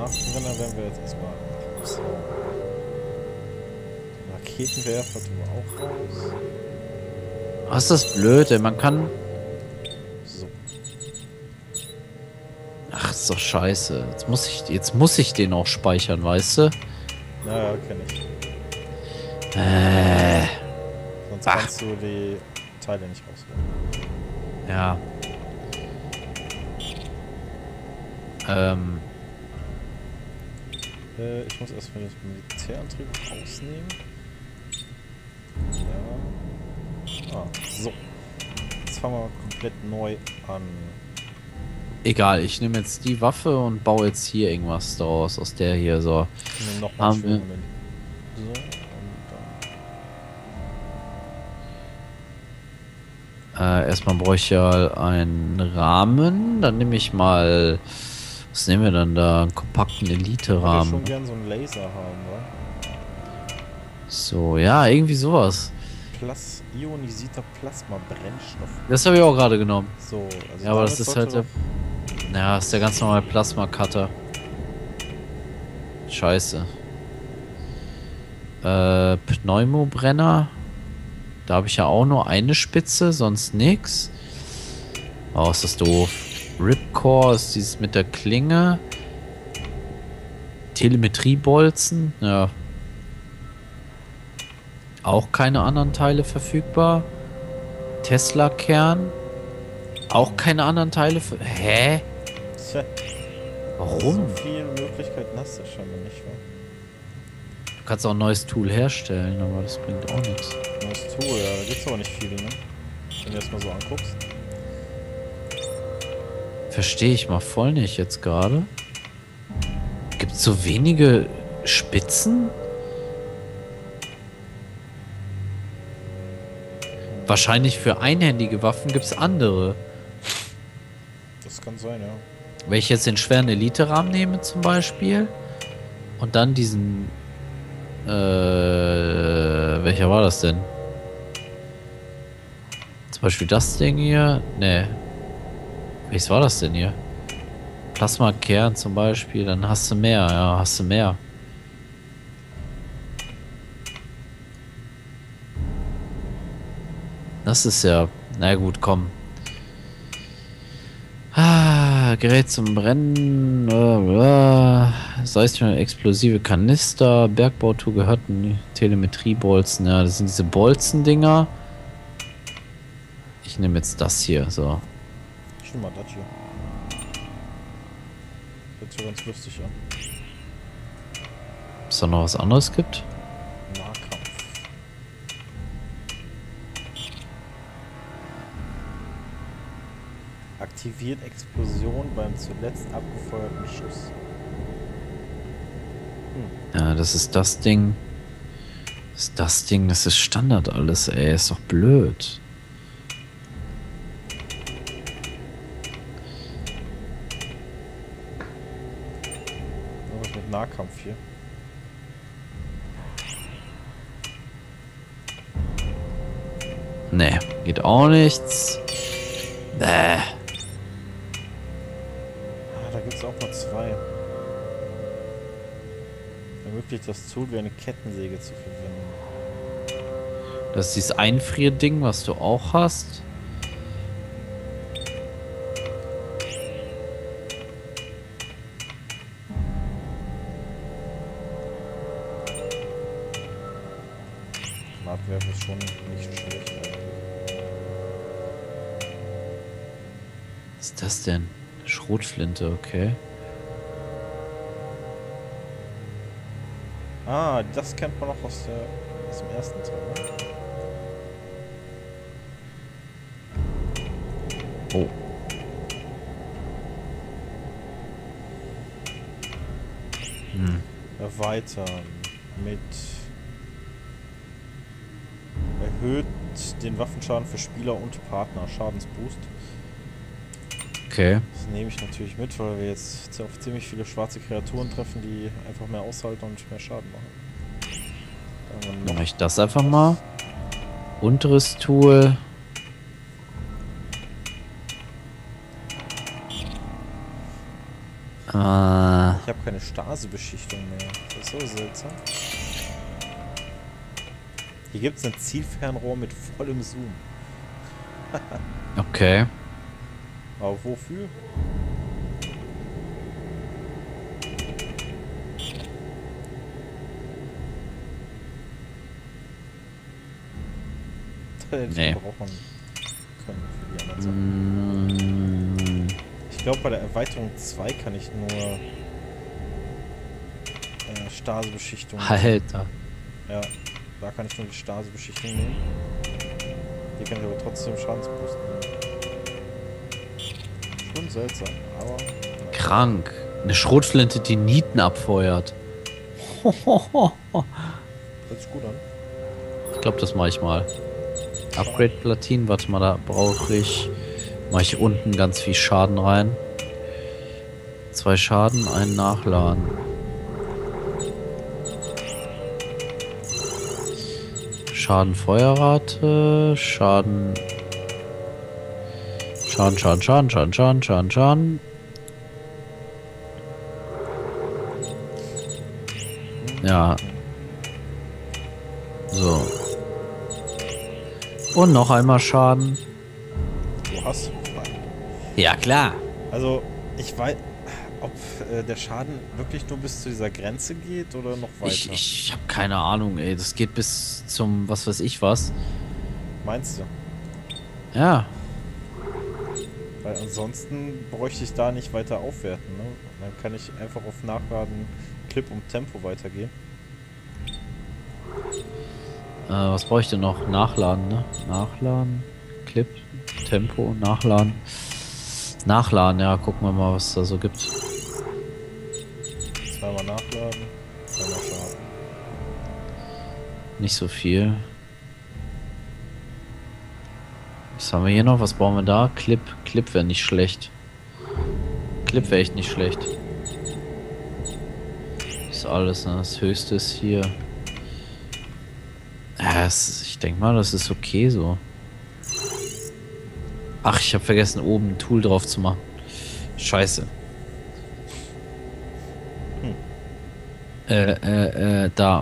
Granatenbrenner werden wir jetzt erstmal raushauen. Raketenwerfer tun wir auch raus. Was ist das blöd, ey? Man kann... So. Ach, ist doch scheiße. Jetzt muss ich den auch speichern, weißt du? Naja, kenn ich. Sonst kannst du die Teile nicht rausholen. Ja. Ich muss erstmal das Militärantrieb rausnehmen. Ja. So. Jetzt fangen wir komplett neu an. Egal, ich nehme jetzt die Waffe und baue jetzt hier irgendwas daraus, aus der hier so. Ich nehme nochmal einen schönen Moment. So, und dann. Erstmal brauche ich ja einen Rahmen, dann nehme ich mal... Was nehmen wir dann da? Einen kompakten Ich würde Elite-Rahmen. schon gern so einen Laser haben, wa? So, ja, irgendwie sowas. Ionisierter Plasma-Brennstoff. Das habe ich auch gerade genommen. So, also Ja, aber das damit ist halt der... sollte Ja, das ist der ganz normale Plasma-Cutter. Scheiße. Pneumobrenner. Da habe ich ja auch nur eine Spitze, sonst nix. Oh, ist das doof. Ripcore ist dieses mit der Klinge. Telemetriebolzen. Ja. Auch keine anderen Teile verfügbar. Tesla-Kern. Auch keine anderen Teile für... Hä? Tja, Warum? so viele Möglichkeiten hast du scheinbar nicht, wa? Du kannst auch ein neues Tool herstellen, aber das bringt auch nichts. Neues Tool, ja, da gibt's aber nicht viele, ne? Wenn du das mal so anguckst. Verstehe ich mal voll nicht jetzt gerade. Gibt es so wenige Spitzen? Wahrscheinlich für einhändige Waffen gibt es andere. Das kann sein, ja. Wenn ich jetzt den schweren Elite-Rahmen nehme zum Beispiel und dann diesen... welcher war das denn? Zum Beispiel das Ding hier. Ne. Welches war das denn hier? Plasma-Kern zum Beispiel. Dann hast du mehr. Ja, hast du mehr. Das ist ja... Na gut, komm. Gerät zum Brennen. Sei es schon explosive Kanister. Bergbautool gehörten Telemetriebolzen. Ja, das sind diese Bolzen-Dinger. Ich nehme jetzt das hier. So. Ich nehme mal das hier. Hört sich ganz lustig an. Ob es da noch was anderes gibt? Nahkampf. Aktiviert Explosion beim zuletzt abgefeuerten Schuss. Ja, das ist das Ding. Das ist das Ding. Das ist Standard alles, ey. Ist doch blöd. Was mit Nahkampf hier? Nee, geht auch nichts. Ah, da gibt es auch mal zwei. Ermöglicht das Tool wie eine Kettensäge zu verwenden. Das ist dieses Einfrierding, was du auch hast. Granatwerfer ist schon nicht schlecht eigentlich. Was ist das denn? Schrotflinte, okay. Ah, das kennt man noch aus dem ersten Teil. Ne? Oh. Erweitern mit erhöht den Waffenschaden für Spieler und Partner. Schadensboost. Okay. Das nehme ich natürlich mit, weil wir jetzt auf ziemlich viele schwarze Kreaturen treffen, die einfach mehr aushalten und mehr Schaden machen. Dann mache ich das einfach mal. Unteres Tool. Ich habe keine Stasebeschichtung mehr. Das ist so seltsam. Hier gibt es ein Zielfernrohr mit vollem Zoom. Okay. Aber wofür? Nee. Brauchen können für die anderen Sachen. Ich glaube, bei der Erweiterung 2 kann ich nur Stasebeschichtung nehmen. Alter. Ja, da kann ich nur die Stasebeschichtung nehmen. Hier kann ich aber trotzdem Schadensboost nehmen. Schon seltsam, aber... Krank. Eine Schrotflinte, die Nieten abfeuert. Hört sich gut an. Ich glaube, das mache ich mal. Upgrade-Platinen, warte mal, da brauche ich... Mache ich unten ganz viel Schaden rein. 2 Schaden, einen Nachladen. Schaden Feuerrate, Schaden... Schaden. Ja. So. Und noch einmal Schaden. Du hast... Ja, klar. Also, ich weiß... Ob der Schaden wirklich nur bis zu dieser Grenze geht oder noch weiter? Ich habe keine Ahnung, ey. Das geht bis zum was weiß ich was. Meinst du? Ja. Weil ansonsten bräuchte ich da nicht weiter aufwerten, ne? Dann kann ich einfach auf Nachladen, Clip und Tempo weitergehen. Was brauche ich denn noch? Nachladen, ne? Nachladen, Clip, Tempo, Nachladen. Nachladen, ja, gucken wir mal, was da so gibt. Zweimal nachladen, zweimal Schaden. Nicht so viel. Was haben wir hier noch? Was brauchen wir da? Clip. Clip wäre nicht schlecht. Clip wäre echt nicht schlecht. Ist alles, ne? Das höchste ist hier. Ja, ich denke mal, das ist okay so. Ach, ich habe vergessen, oben ein Tool drauf zu machen. Scheiße. Da.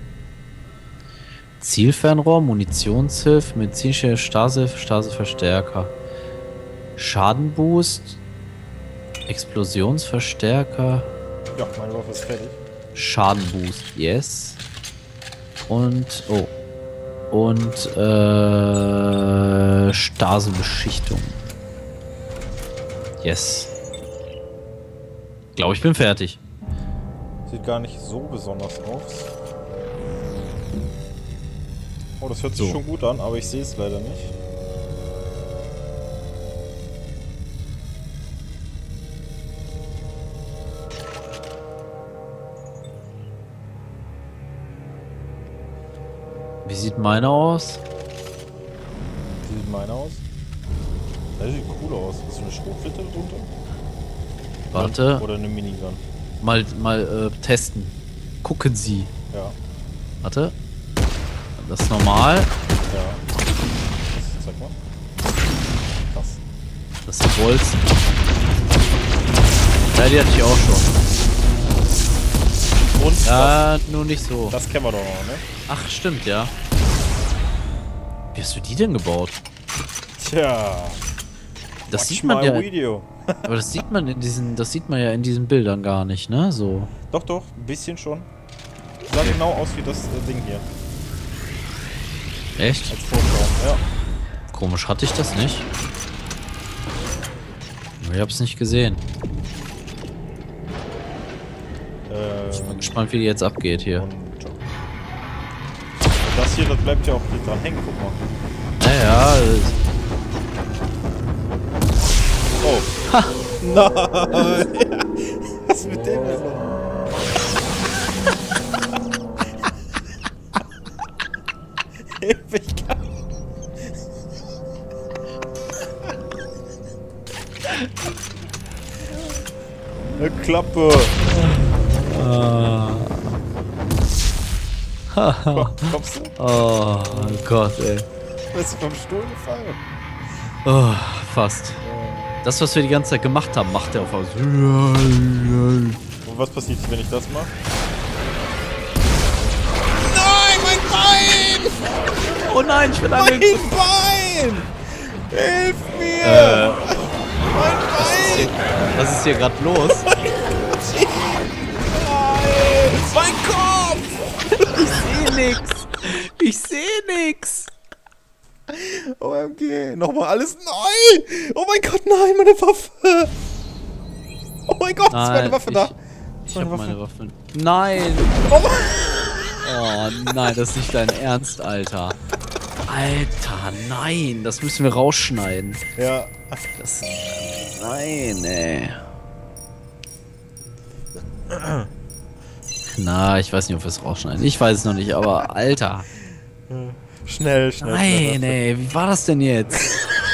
Zielfernrohr, Munitionshilfe, medizinische Stase, Staseverstärker. Schadenboost. Explosionsverstärker. Ja, meine Waffe ist fertig. Schadenboost, yes. Und, oh. Und, Stasebeschichtung. Yes. Ich glaube, ich bin fertig. Sieht gar nicht so besonders aus. Oh, das hört sich So. schon gut an, aber ich sehe es leider nicht. Wie sieht meine aus? Wie sieht meine aus? Das sieht cool aus. Ist so eine Schrotflinte drunter? Warte. Oder eine Minigun. Mal testen. Gucken Sie. Ja. Warte. Das ist normal. Ja. Zeig mal. Krass. Das ist Bolzen. Ja, die hatte ich auch schon. Und Ja, nur nicht so. das kennen wir doch noch, ne? Ach, stimmt, ja. Wie hast du die denn gebaut? Tja. Das watch sieht man my ja. Video. Aber das sieht man ja in diesen Bildern gar nicht, ne? So. Doch, doch, ein bisschen schon. Sah genau aus wie das Ding hier. Echt? Als Vorschau, ja. Komisch, hatte ich das nicht? Ich hab's nicht gesehen. Ich bin gespannt, wie die jetzt abgeht hier. Und das hier, das bleibt ja auch hier dran hängen, guck mal. Naja, Oh. Ha! Nein! Was ist mit dem denn? Ewigkeit. Eine Klappe. Kommst du? oh Gott, ey. Bist du vom Stuhl gefallen? Oh, fast. Das, was wir die ganze Zeit gemacht haben, macht er auf aus. Wo was passiert, wenn ich das mache? Nein, mein Bein! Oh nein, ich bin Mein Bein! Hilf mir! Mein Bein! Was ist hier gerade los? Nein! Mein Kopf! Ich sehe nix! Ich sehe nix! OMG, nochmal alles neu! Oh mein Gott, nein, meine Waffe! Oh mein Gott, ist meine Waffe da? Ich hab meine Waffe. Nein! Oh, Nein, das ist nicht dein Ernst, Alter. Alter, nein, das müssen wir rausschneiden. ja. Das. Nein, ey. Na, ich weiß nicht, ob wir es rausschneiden. Ich weiß es noch nicht, aber Alter. Schnell. Nein, ey, wie war das denn jetzt?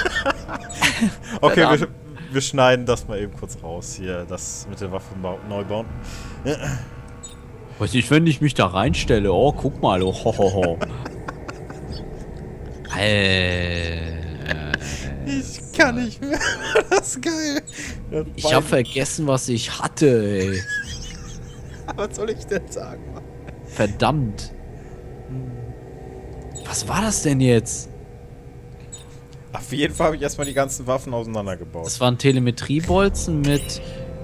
Okay, wir schneiden das mal eben kurz raus hier, das mit der Waffe neu bauen. Weiß nicht, wenn ich mich da reinstelle. Oh, guck mal, oh, ho. Ich kann nicht mehr. Das ist geil. Ich hab vergessen, was ich hatte, ey. Was soll ich denn sagen, Mann? Verdammt. Was war das denn jetzt? Auf jeden Fall habe ich erstmal die ganzen Waffen auseinandergebaut. Das waren Telemetriebolzen mit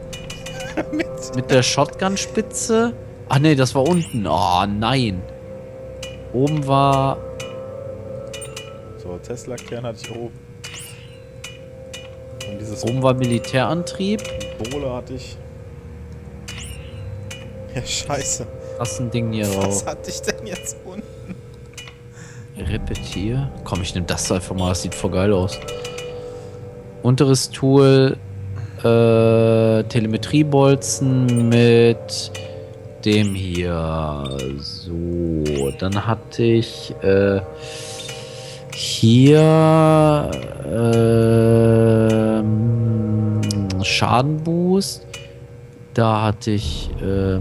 der Shotgun-Spitze. Ach nee, das war unten. Oh nein. Oben war... So, Tesla-Kern hatte ich oben. Und dieses Oben war Militärantrieb. Bohle hatte ich. Ja, scheiße. Was ein Ding hier Was drauf. hatte ich denn jetzt unten? Repetier. Komm, ich nehme das einfach mal. Das sieht voll geil aus. Unteres Tool. Telemetriebolzen mit dem hier. So. Dann hatte ich hier Schadenboost. Da hatte ich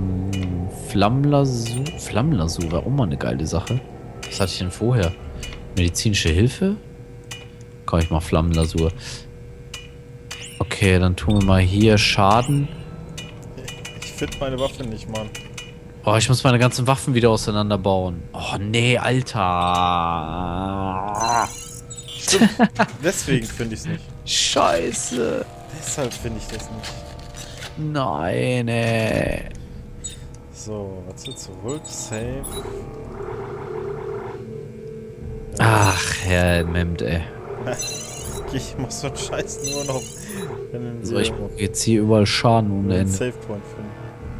Flammenlasur war auch mal eine geile Sache. Was hatte ich denn vorher? Medizinische Hilfe? Komm, ich mach Flammenlasur. Okay, dann tun wir mal hier Schaden. Ich finde meine Waffe nicht, Mann. Oh, ich muss meine ganzen Waffen wieder auseinanderbauen. Oh, nee, Alter. Stimmt. Deswegen finde ich es nicht. Scheiße. Deshalb finde ich das nicht. Nein, ey. So, warte, zurück, save. Ach, Herr Memt, ey. Ich mach so einen Scheiß nur noch, wenn So, ich brauche jetzt hier überall Schaden ohne einen Ende. Save Point finden.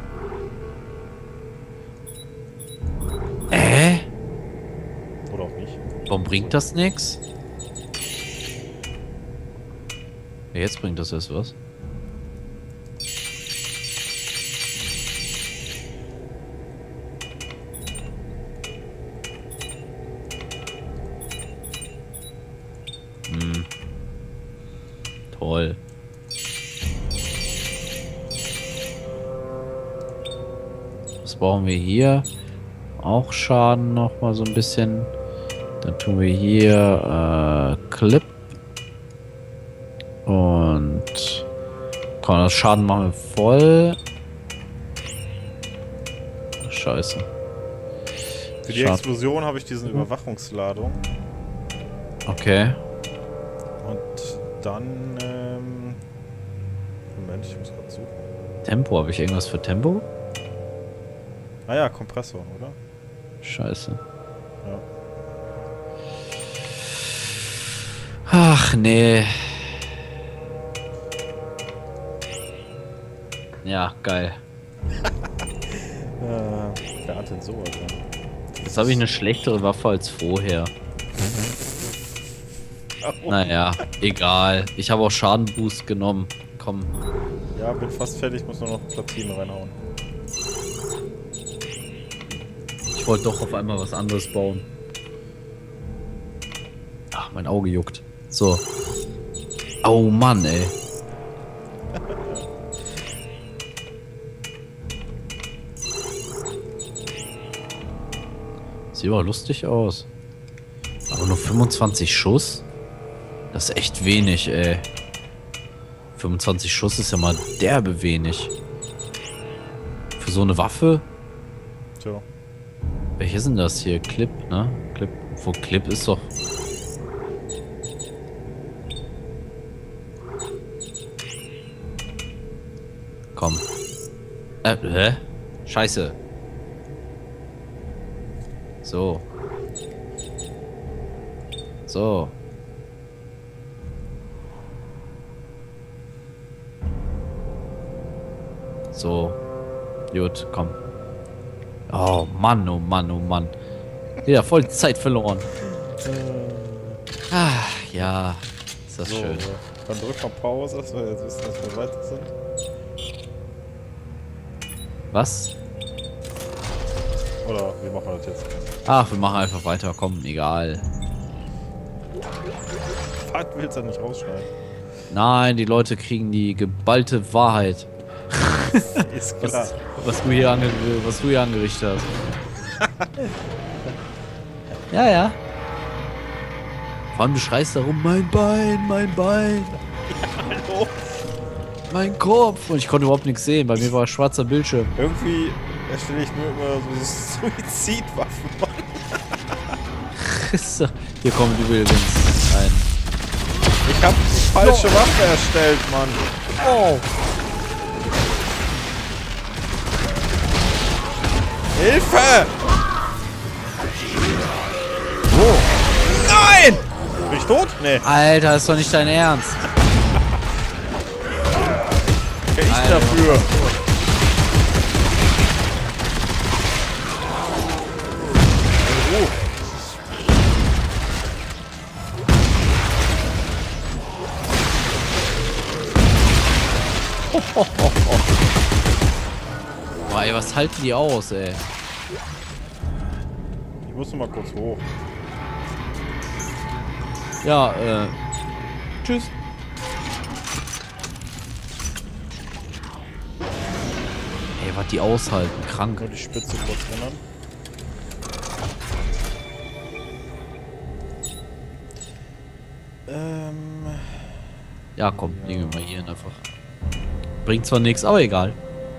Oder auch nicht. Warum bringt das nichts? Ja, jetzt bringt das erst was. Toll. Was brauchen wir hier? Auch Schaden noch mal so ein bisschen. Dann tun wir hier Clip. Und komm, das Schaden machen wir voll. Scheiße. Für die Explosion habe ich diesen Überwachungsladung. Okay. Und dann, Moment, ich muss gerade suchen. Tempo, habe ich irgendwas für Tempo? Ah ja, Kompressor, oder? Scheiße. Ja. Ach, nee. Ja, geil. Wer hat denn sowas? Jetzt habe ich eine schlechtere Waffe als vorher. Naja, egal. Ich habe auch Schadenboost genommen. Komm. Ja, bin fast fertig, muss nur noch Platine reinhauen. Ich wollte doch auf einmal was anderes bauen. Ach, mein Auge juckt. So. Oh Mann, ey. Sieht aber lustig aus. Aber nur 25 Schuss? Das ist echt wenig, ey. 25 Schuss ist ja mal derbe wenig. für so eine Waffe? Tja. Welche sind das hier? Clip, ne? Clip. Wo Clip ist doch. Komm. Hä? Scheiße. So. So. So. Gut, komm. Oh Mann, oh Mann, oh Mann. Wieder voll Zeit verloren. Ah, ja. Ist das So, schön. dann drück mal Pause, dass wir jetzt wissen, dass wir weiter sind. Was? Oder wie machen wir das jetzt? Ach, wir machen einfach weiter. Komm, egal. Was willst du da nicht rausschneiden? Nein, die Leute kriegen die geballte Wahrheit. Ist klar. Was du hier angerichtet hast. Ja, ja. Vor allem du schreist darum, mein Bein, mein Bein. Hallo? Mein Kopf. Und ich konnte überhaupt nichts sehen. Bei mir war schwarzer Bildschirm. Irgendwie erstelle ich nur immer so Suizidwaffen. Hier kommt übrigens ein. Ich hab die falsche Waffe erstellt, Mann. Oh. Hilfe! Wo? Nein! Bin ich tot? Nee. Alter, ist doch nicht dein Ernst. Wer ich Alter. dafür? Oh. Boah, ey, was halten die aus, ey? Ich muss noch mal kurz hoch. Ja, tschüss. Ey, was die aushalten, krank. Nur die Spitze kurz ändern. Ja, komm, legen wir mal hier hin einfach. Bringt zwar nichts, aber egal.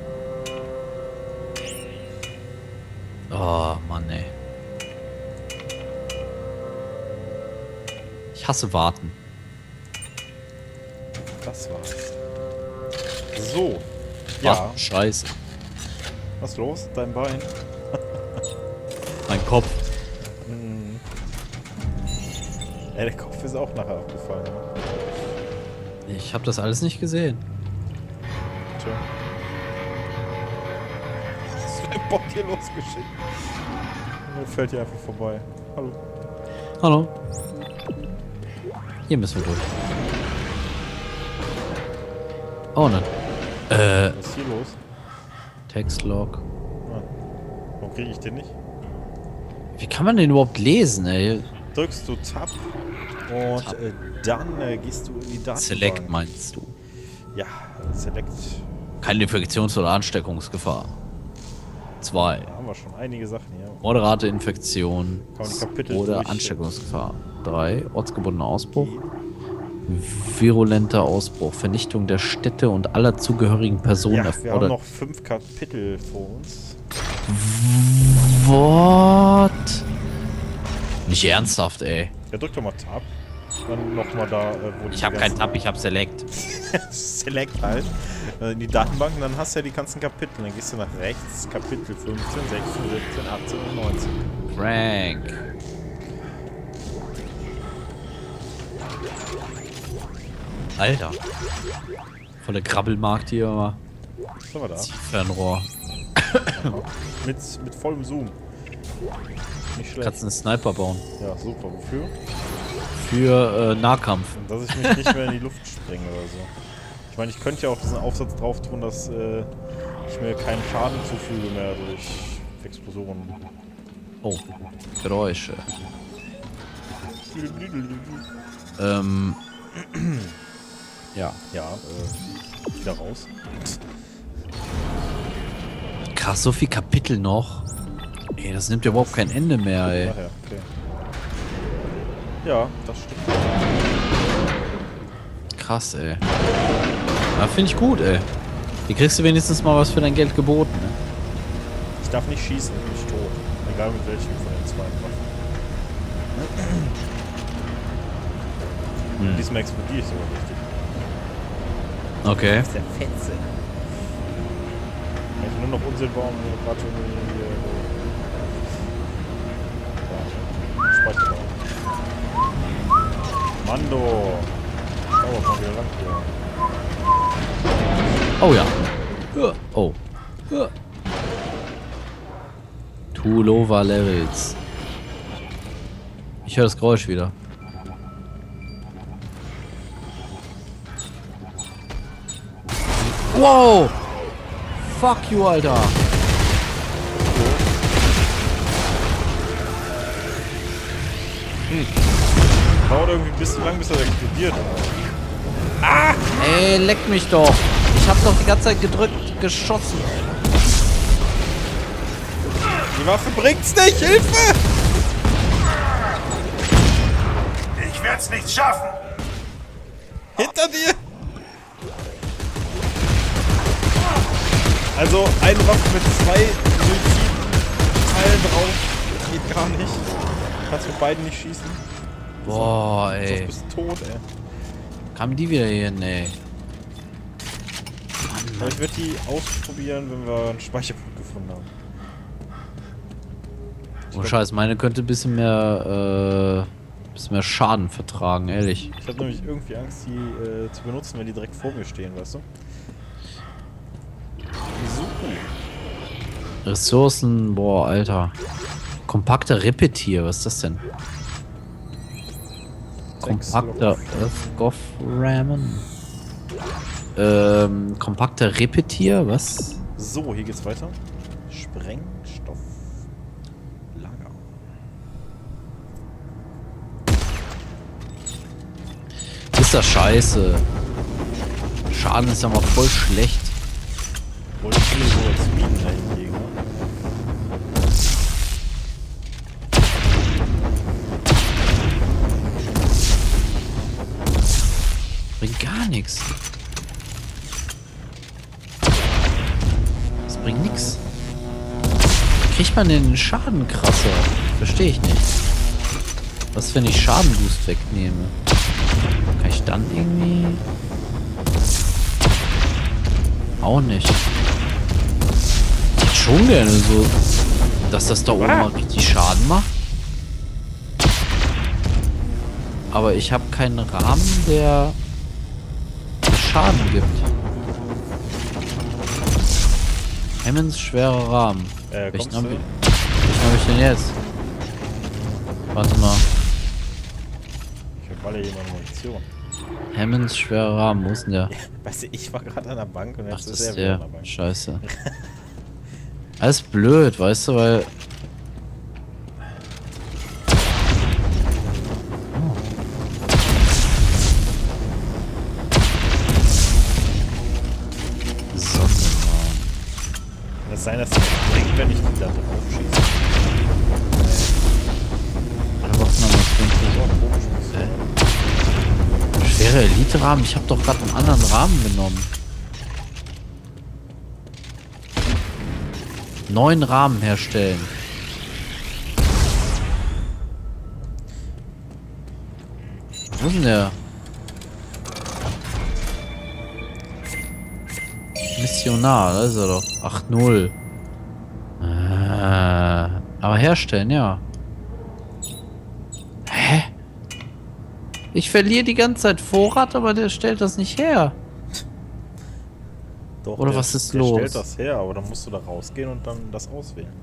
Oh, Mann, ey. Ich hasse warten. Das war's. So. Ja. Warten, scheiße. Was ist los? Dein Bein? Mein Kopf. Hm. Ey, der Kopf ist auch nachher abgefallen. Ne? Ich habe das alles nicht gesehen. Tja. Was ist für ein Bock hier losgeschickt? Der fällt hier einfach vorbei. Hallo. Hallo. Hier müssen wir durch. Oh nein. Was ist hier los? Textlog. Ah. Warum kriege ich den nicht? Wie kann man den überhaupt lesen, ey? Drückst du Tab und dann gehst du in die Datenbank. Select meinst du? Ja, Select. Keine Infektions- oder Ansteckungsgefahr. 2. Da haben wir schon einige Sachen hier. Moderate Infektion Kann man die Kapitel oder durch- Ansteckungsgefahr. 3. Ortsgebundener Ausbruch. Virulenter Ausbruch. Vernichtung der Städte und aller zugehörigen Personen Ja, wir haben erfordert. noch 5 Kapitel vor uns. What? Nicht ernsthaft, ey. Ja, drück doch mal Tab. Dann nochmal da, wo die Ich habe keinen ganzen- Tab, ich habe Select. Select halt. In die Datenbank und dann hast du ja die ganzen Kapitel. Dann gehst du nach rechts. Kapitel 15, 16, 17, 18 und 19. Frank. Alter. Volle Grabbelmarkt hier immer. Was haben wir da? Fernrohr. Mit vollem Zoom. Nicht schlecht. Kannst einen Sniper bauen. Ja, super. Wofür? Für Nahkampf. Dass ich mich nicht mehr in die Luft springe oder so. Ich meine, ich könnte ja auch diesen Aufsatz drauf tun, dass ich mir keinen Schaden zufüge mehr durch Explosionen. Oh, Geräusche. Ja. Ja, wieder raus. Krass, so viel Kapitel noch. Ey, das nimmt ja überhaupt kein Ende mehr, ey. Daher, okay. Ja, das stimmt. Krass, ey. Ja, finde ich gut, ey. Hier kriegst du wenigstens mal was für dein Geld geboten, ne? darf nicht schießen, bin ich tot. Egal mit welchem von den zwei Waffen. Diesmal explodiere ich sogar richtig. Okay. Das ist der Fetze. Ich nur noch Unsinn bauen, gerade irgendwie Speicher bauen. Mando! Oh, mal wieder lang hier. Oh ja. Oh. Two Lower Levels. Ich höre das Geräusch wieder. Wow! Fuck you, Alter! Dauert irgendwie ein bisschen lang, bis er explodiert. Ah! Ey, leck mich doch! Ich hab doch die ganze Zeit gedrückt, geschossen. Die Waffe bringt's nicht! Hilfe! Ich werd's nicht schaffen! Hinter dir! Also, eine Waffe mit 2 Suizid-Teilen drauf geht gar nicht. Kannst mit beiden nicht schießen. Boah, Sonst ey. bist du tot, ey. Kamen die wieder hier hin, ey? Aber ich werde die ausprobieren, wenn wir einen Speicherpunkt gefunden haben. Oh Scheiß, meine könnte ein bisschen mehr Schaden vertragen, ehrlich. Ich habe nämlich irgendwie Angst, die zu benutzen, wenn die direkt vor mir stehen, weißt du? So. Ressourcen, boah, Alter. Kompakter Repetier, was ist das denn? Kompakter Earthgoth Ramen. Kompakter Repetier, was? So, hier geht's weiter. Sprengstoff. Lager. Ist das scheiße. Schaden ist ja mal voll schlecht. Wollte ich hier so als Minen einlegen, ne? Bringt gar nichts. Das bringt nichts. Kriegt man den Schaden krasser? Verstehe ich nicht. Was, wenn ich Schadenboost wegnehme? Kann ich dann irgendwie... Auch nicht. Ich hätte schon gerne so, dass das da oben mal richtig Schaden macht. Aber ich habe keinen Rahmen, der Schaden gibt. Hemmens schwerer Rahmen. Welchen hab ich denn jetzt? Warte mal. Ich verballe jemand Munition. Hemmens schwerer Rahmen, wo ist denn der? Weißt du, ich war gerade an der Bank und Ach, jetzt das ist ist er wieder an der. der Bank. Scheiße. Alles blöd, weißt du, weil... Kann es sein, dass das bringt, wenn ich die da drauf schieße? Schwere Elite-Rahmen? Ich habe doch gerade einen anderen Rahmen genommen. 9 Rahmen herstellen. Wo ist denn der? Missionar, da ist er doch. 8-0. Aber herstellen, ja. Hä? Ich verliere die ganze Zeit Vorrat, aber der stellt das nicht her. Doch, Oder was ist der los? stellt das her, aber dann musst du da rausgehen und dann das auswählen.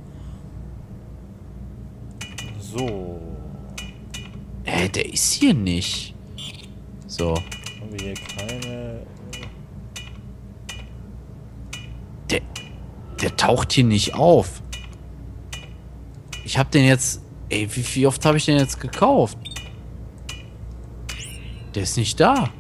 So. Der ist hier nicht. So. Haben wir hier keine... Der taucht hier nicht auf. Ich hab den jetzt... Ey, wie oft habe ich den jetzt gekauft? Der ist nicht da.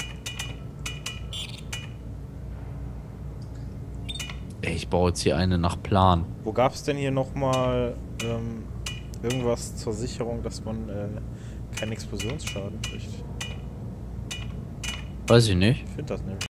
Ey, ich baue jetzt hier eine nach Plan. Wo gab es denn hier nochmal irgendwas zur Sicherung, dass man keinen Explosionsschaden kriegt? Weiß ich nicht. Ich finde das nämlich.